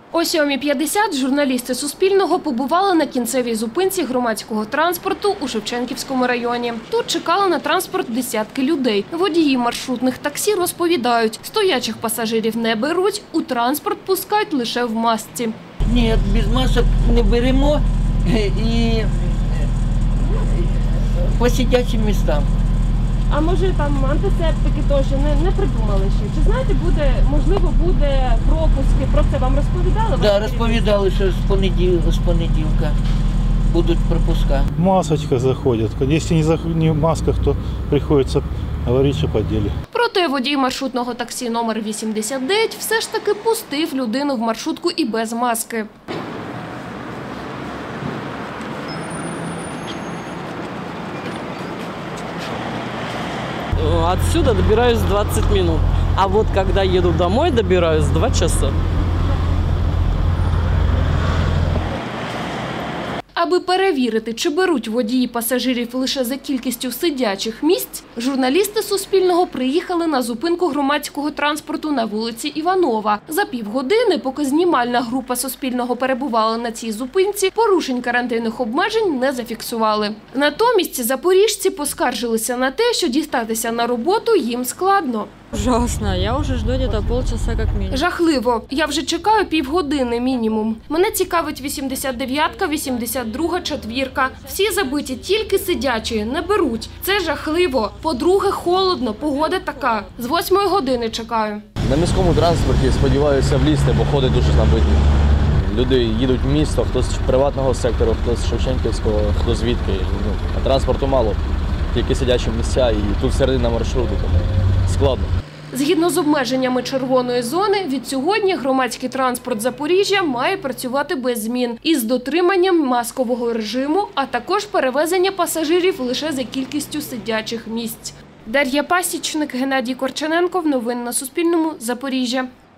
О 7:50 журналісти Суспільного побували на кінцевій зупинці громадського транспорту у Шевченківському районі. Тут чекали на транспорт десятки людей. Водії маршрутних таксі розповідають, стоячих пасажирів не беруть, у транспорт пускають лише в масці. Ні, без масок не беремо і по сидячим містам. А може там антисептики теж не придумали ще? Чи знаєте, можливо, буде пропуски? Про це вам розповідали? Так, розповідали, що з понеділка будуть пропуска. В масочках заходять. Якщо не в масках, то приходиться говорити, що по ділу. Проте водій маршрутного таксі номер 89 все ж таки пустив людину в маршрутку і без маски. Отсюда добираюсь 20 минут, а вот когда еду домой, добираюсь 2 часа. Аби перевірити, чи беруть водії пасажирів лише за кількістю сидячих місць, журналісти Суспільного приїхали на зупинку громадського транспорту на вулиці Іванова. За півгодини, поки знімальна група Суспільного перебувала на цій зупинці, порушень карантинних обмежень не зафіксували. Натомість запоріжці поскаржилися на те, що дістатися на роботу їм складно. Ужасно. Я уже жду где-то полчаса как минимум. Жахливо. Я вже чекаю півгодини мінімум. Мене цікавить 89-ка, 82-га, 4-ка. Всі забиті, тільки сидячі, не беруть. Це жахливо. По-друге, холодно, погода така. З 8-ї години чекаю. На міському транспорті сподіваюся влізти, бо ходить дуже набиті. Люди їдуть в місто, хтось з приватного сектору, хтось з Шевченківського, хтось звідки. А транспорту мало, тільки сидячі місця і тут середина маршруту, тому складно. Згідно з обмеженнями червоної зони, від сьогодні громадський транспорт Запоріжжя має працювати без змін із дотриманням маскового режиму, а також перевезення пасажирів лише за кількістю сидячих місць. Дар'я Пасічник, Геннадій Корчененков. Новини на Суспільному. Запоріжжя.